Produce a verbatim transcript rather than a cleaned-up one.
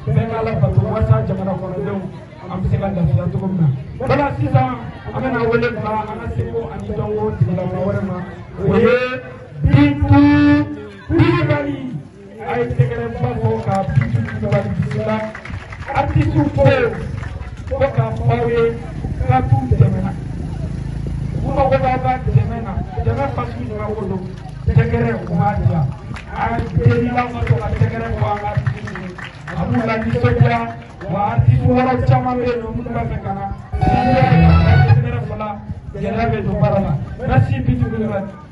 bɛɛ ka ala bato walasa jamana kɔnɔdenw an bɛ se ka lafiya cogo min na. Voilà sisan an bɛna wele bila an ka seko ani dɔnko tigilamɔgɔ wɛrɛ ma o ye Bintu Kulibali. A ye tɛgɛrɛba fɔ ka Bintu Kulibali bisimila. Artiste ko ko k'a fɔ aw ye k'a t'u dɛmɛna. U mago b'aw ka dɛmɛ na dɛmɛ fasugu jumɛn ko don tɛgɛrɛ u b'a diya. A delila ka to ka tɛgɛrɛ fɔ an ka artiste ye. A b'u la nisɔndiya wa artiste wɛrɛ caman bɛ yen nɔ minnu b'a fɛ ka na. Ni tɛgɛrɛ fɔla gɛlɛya bɛ don baara la. Merci Bintu Kulibali.